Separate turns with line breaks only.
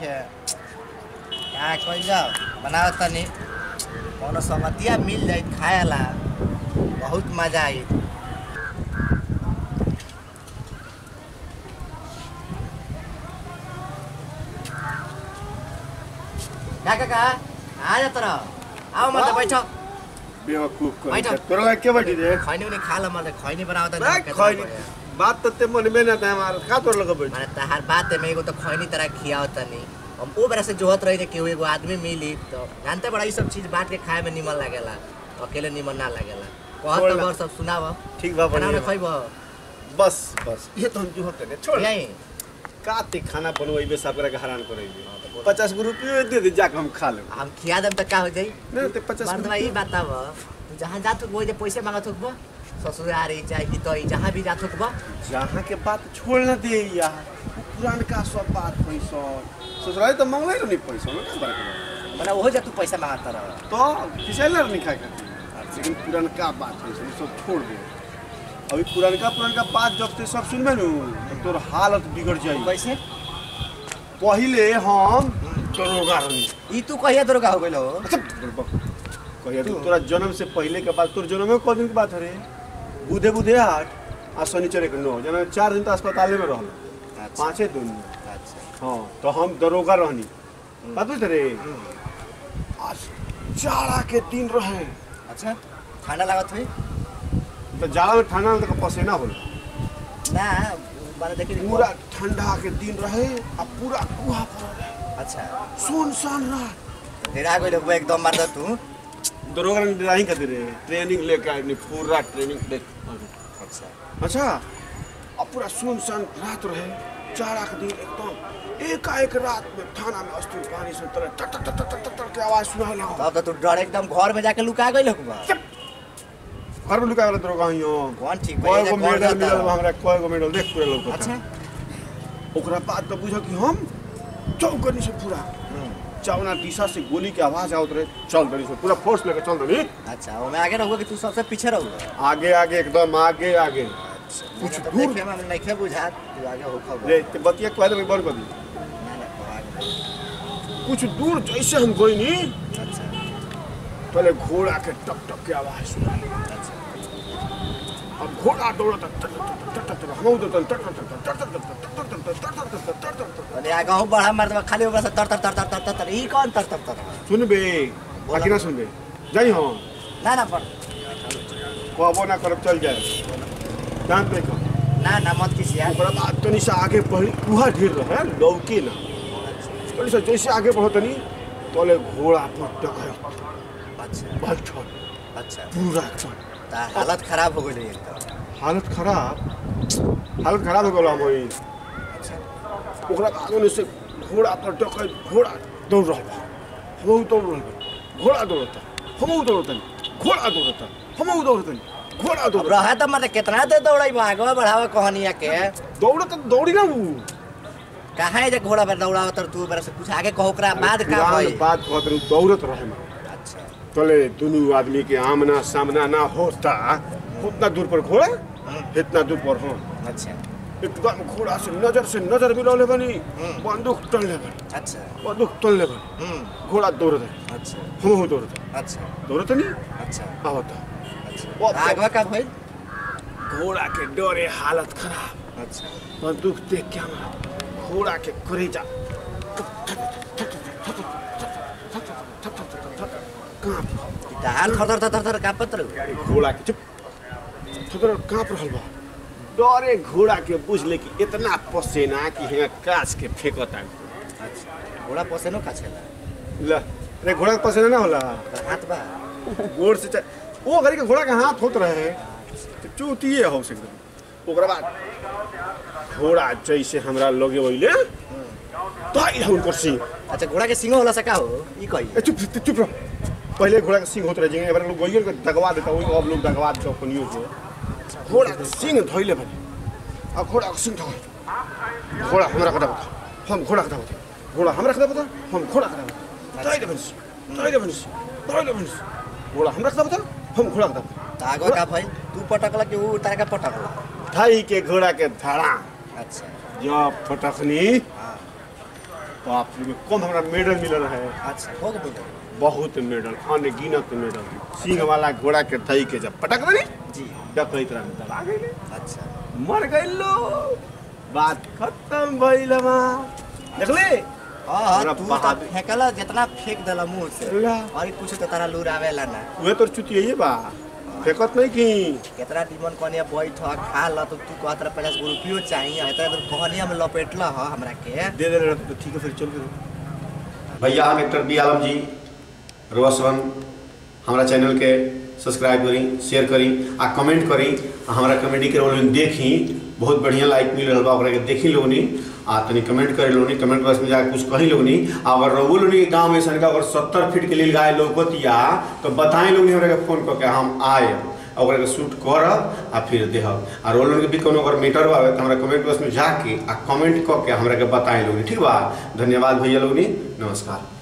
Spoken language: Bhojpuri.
क्या कोई जाओ बनाओ तनी कोनो समतिया मिल जाए खाएला बहुत मजा आई। काका आ जा तोरा आओ मत बैठो
बेवकूफ कर तोरा के बैठी रे
खैनी नहीं खा ल मत खैनी बनाओ त
खैनी बात त ते मन में ना त हमार का तोर लगे बैठ
माने तहार बात है मैं एगो तो खैनी तरह खियाओ तनी हम ओ बेरा से जोहत रही कि एगो आदमी मिली तो जानते बड़ा ई सब चीज बांट के खाए में निमन लागेला अकेले निमन ना लागेला कहत तो सब सुनाव
ठीक बा
खाना ना खइबो
बस ये तो हम जोहत है छोड़
यही
का ते खाना बनवाइबे सब करे हैरान करइबे 50 रुपया दे दे जाके हम खा ले
हम खिया देम त का हो जाई
नहीं ते 50
मर्दवा ई बताव तू जहां जात हो जे पैसे मांगत हो ससुरारी चाहे तो जहां भी जात हो
जहां के बात छोड़ ना दे यार पुरान का सब बात पैसा ससुराल तो मांगले नहीं पैसा ना बरक
माने ओहो जे तू पैसा मांगत रह
तो किसे लर नहीं खाए लेकिन पुरान का बात है सब छोड़ दे अभी पुरान का बात जब ते सब सुनबे नु तो तोर हालत बिगड़ जाई
कैसे
पहिले हम दरोगा रही
ई तू कहिया दरोगा हो गइलो
कहिया तोरा जन्म से पहले के बाद तोर जन्म में क दिन के बात रे बुधे 8 आ शनिचर के 9 जना 4 दिन तो अस्पताल में रहल 5 दिन अच्छा हां तो हम दरोगा रहनी पता रे आज जाड़ा के दिन रहे
अच्छा ठंडा लागत हुई
तो जाड़ा में ठंडा में तो पसीना होला
ना माने देखि
पूरा ठंडा के दिन रहे आ पूरा कुहा पड़ रहे
अच्छा
सुनसान रात
डेरा गइलो एकदम मार तू
दरोगा ने ड्राइंग कर दे ट्रेनिंग लेके आए पूरा ट्रेनिंग ले अच्छा अब पूरा सुनसान रात रहे जाड़ा के दिन एकदम एकाएक रात में थाना में अस्थिर पानी से तरह टक टक टक टक टक के आवाज सुनाई लगा
तब तो तू डर एकदम घर में जाके लुका गइल हो
घर में लुका वाला दरोगा हियो
कौन ठीक
कोई गो मेडल मिलल हमरा कोई गो मेडल देख पूरा लोग
अच्छा
ओकरा बाद तो बुझ कि हम चौकनी से पूरा चावना दिशा से गोली की आवाज आवत रहे चल दनी से पूरा फोर्स लेके चल दनी
अच्छा वो मैं आगे रहूंगा कि तू सबसे पीछे रहूंगा
आगे आगे एकदम आगे आगे
कुछ दूर में मैं नहीं बुझा तू आगे हो खबर
रे ते बतिया कह दे बंद कर दी कुछ दूर जैसे हम गई नी
अच्छा
पहले घोड़ा के टक टक की आवाज सुनाई अच्छा अब घोड़ा दौड़ता हम उधर टक टक टक टक
अरे आगे हो बड़ा मर्द खाली ऊपर से तर तर तर तर तर तर ई कौन तर तर तर
सुन बे आगे ना सुन बे जाई हो
ना पर
कहबो ना करब चल जाए जान पे को
ना मत किसी यार
ओकरा बाद तनी से आगे बढ़ी उहा ढेर रहे लौकी ना तनी से जैसे आगे बढ़ो तनी तोले घोड़ा पर टकई
अच्छा
बैठो
अच्छा
पूरा चल
हालत खराब हो गई एकदम
हालत खराब हो गला मोई ओकरा बाद से घोड़ा पर टकई घोड़ा दौड़ रहा हम दौड़ रहा घोड़ा दौड़ता हम दौड़ता घोड़ा दौड़ता हम दौड़ता घोड़ा दौड़
रहा तो मतलब कितना देर दौड़ाई आगे बढ़ावा कहानिया के
दौड़ता दौड़ी ना वो
कहाँ है जे घोड़ा पर दौड़ाव तर तू बरा से कुछ आगे कहो ओकरा बाद का होई
बात कहत दौड़त रहे
अच्छा
तले दोनों आदमी के आमना सामना ना होता उतना दूर पर घोड़ा इतना दूर पर हो
अच्छा
एकदम घोड़ा से नजर मिलौले बनी बंदूक टलले बनी
अच्छा
बंदूक टलले बनी घोड़ा दौड़ता
अच्छा
हम दौड़ता
अच्छा
दौड़ता नहीं
अच्छा
आवता
अच्छा आगे का भाई
घोड़ा के डरे हालत खराब
अच्छा
बंदूक देख के हमारा घोड़ा के करेजा
हाल थर कांपत रहो
घोड़ा के चुप थोड़ा कांप रहल बा डरे घोड़ा के बुझले कि इतना पसेना कि है काच के फेंकता
अच्छा घोड़ा पसेनो काछेला
ल रे घोड़ा के पसेना ना होला
हाथ बा
गोड़ से वो घरी के घोड़ा के हाथ होत रहे चूतिए हो से एकदम ओकरा बाद घोड़ा जैसे हमरा लगे वइले ताई उनकर सिंह
अच्छा घोड़ा के सिंह होला सका हो ई कही
चुप रह पहले घोड़ा के सिंह होत रहे जे एबार लोग गोइल के दगवा देता ओइ अब लोग दगवा देता कोनियो के घोड़ा के सिंह धइले बने आ घोड़ा के सिंह धइले घोड़ा हमरा कदा हम घोड़ा कदा घोड़ा हमरा कदा पता हम घोड़ा कदा ताई देबन घोड़ा हमरा कदा हम घोड़ा कदा
आगो का भाई तू पटकला कि ऊ तारा का पटकला
थाई के घोड़ा के धड़ा
अच्छा
जब फटकनी बाप रे कम हमरा मेडल मिलल है।
अच्छा हो गए
बहुत मेडल अनगिनत मेडल। सिंह वाला घोड़ा के थई के जब पटक दनी
जी
डकैत रह दबा गइले।
अच्छा
मर गइल लो बात खत्म भइल बा देखले।
हां तू त फेंकला जितना फेंक देला मुंह से और कुछ तो तारा लूर आवेला ना
उहे तोर चुतिये बा फेकत नहीं की
केतना निमन कनिया बैठ खा ल तो तू कहत रह 50 रुपयो चाहिए इतना तो कहानिया में लपेटला ह हमरा के
दे दे तो ठीक है फिर चल गए।
भैया हम एक्टर बी आलम जी रोशन हमारा चैनल के सब्सक्राइब करी शेयर करी आ कमेंट करी हमारा कॉमेडी के रोल में देखी बहुत बढ़िया लाइक मिल रहा बा ओकरा के देखी लोगनी आ तनी कमेंट करे लोगनी कमेंट बॉक्स में जाके कुछ कही लोगनी अगर रघु लोगनी गांव में सनका अगर 70 फीट के लिए गाय लोकतिया तो बताएं लोगनी हमरा के फोन करके हम आए ओकरा के शूट करब आ फिर देहब आ रोल के भी कोनो अगर मीटर बा तो हमरा कमेंट बॉक्स में जाके आ कमेंट करके हमरा के बताएं लोगनी ठीक बा। धन्यवाद भैया लोगनी नमस्कार।